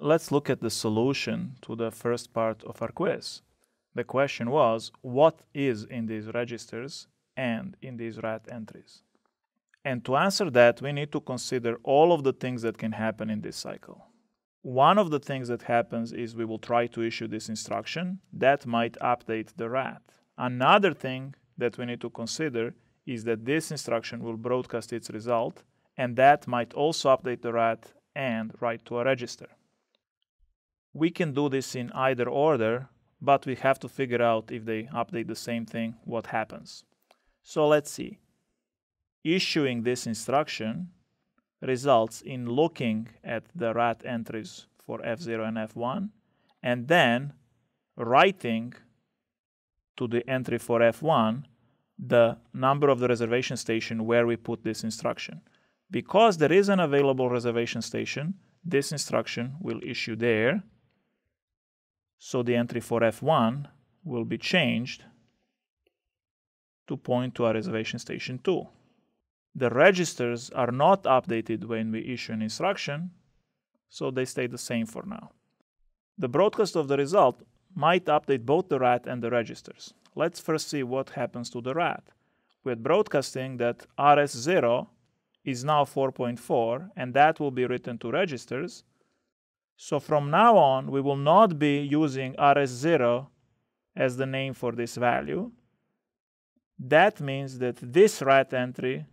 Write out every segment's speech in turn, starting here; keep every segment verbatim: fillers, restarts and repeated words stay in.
Let's look at the solution to the first part of our quiz. The question was, what is in these registers and in these rat entries? And to answer that, we need to consider all of the things that can happen in this cycle. One of the things that happens is we will try to issue this instruction. That might update the rat. Another thing that we need to consider is that this instruction will broadcast its result, and that might also update the rat and write to a register. We can do this in either order, but we have to figure out if they update the same thing, what happens. So let's see. Issuing this instruction results in looking at the rat entries for F zero and F one and then writing to the entry for F one the number of the reservation station where we put this instruction. Because there is an available reservation station, this instruction will issue there. So the entry for F one will be changed to point to a reservation station two. The registers are not updated when we issue an instruction, so they stay the same for now. The broadcast of the result might update both the rat and the registers. Let's first see what happens to the rat. We're broadcasting that R S zero is now four point four, and that will be written to registers. So from now on, we will not be using R S zero as the name for this value. That means that this rat entry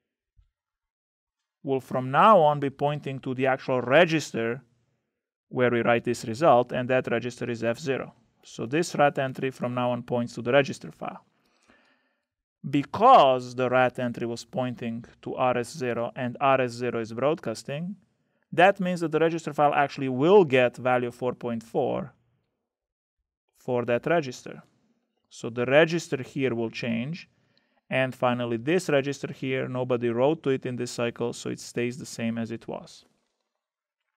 will from now on be pointing to the actual register where we write this result, and that register is F zero. So this rat entry from now on points to the register file. Because the rat entry was pointing to R S zero and R S zero is broadcasting, that means that the register file actually will get value four point four for that register. So the register here will change. And finally, this register here, nobody wrote to it in this cycle, so it stays the same as it was.